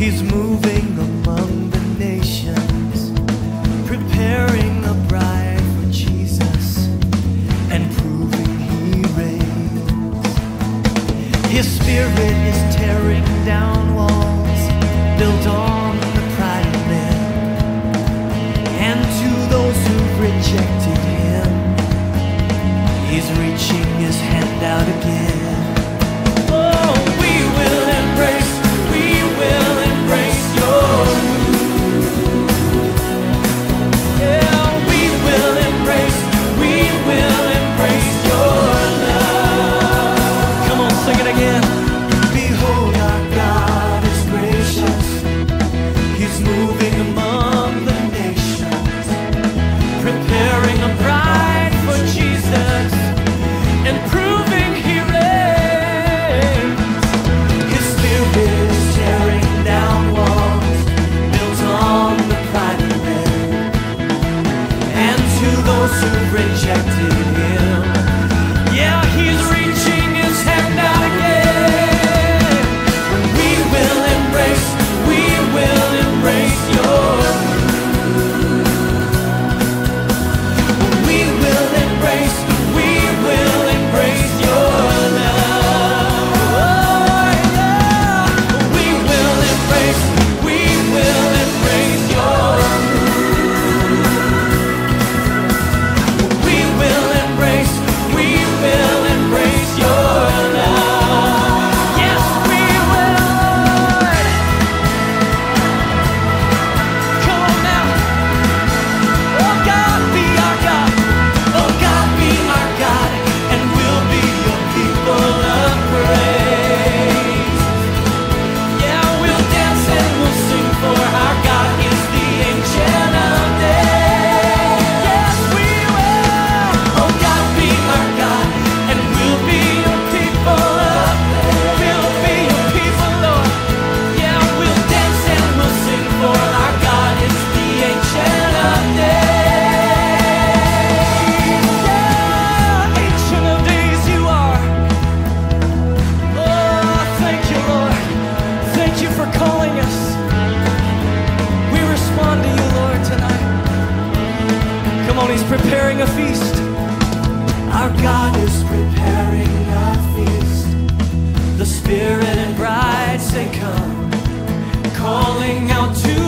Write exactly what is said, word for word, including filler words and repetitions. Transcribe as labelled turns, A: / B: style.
A: He's moving among the nations, preparing a bride for Jesus, and proving He reigns. His Spirit is tearing down walls built on the pride of men, and to those who've rejected Him, He's reaching His hand out again. Oh, we will embrace, we will embrace your move. Yeah, we will embrace, we will embrace your love. Come on, sing it again. Behold, our God is gracious. He's moving among the nations, preparing a bride for Jesus, and proving He reigns. His Spirit is tearing down walls built on the pride of men, and to those who've rejected Him, yeah, He's reaching His hand out again. We will embrace, we will embrace your move. We will embrace, we will embrace your love. Oh, yeah. We will embrace, we will embrace your move. We will embrace, we will embrace your love. Yes, we will. Come on now. Oh God, be our God. Oh God, be our God, and we'll be your people of praise. Yeah, we'll dance and we'll sing, for our God is the Ancient of Days. Yes, we will. Oh God, be our God, and we'll be your people of praise. We'll be your people, Lord. Yeah, we'll dance and we'll sing, for our God is the Ancient of Days. Yeah, Ancient of Days you are. Oh, thank you, Lord. Thank you for calling us. We respond to you, Lord, tonight. Come on, He's preparing a feast. Our God is preparing a feast. The Spirit and bride say come, calling out to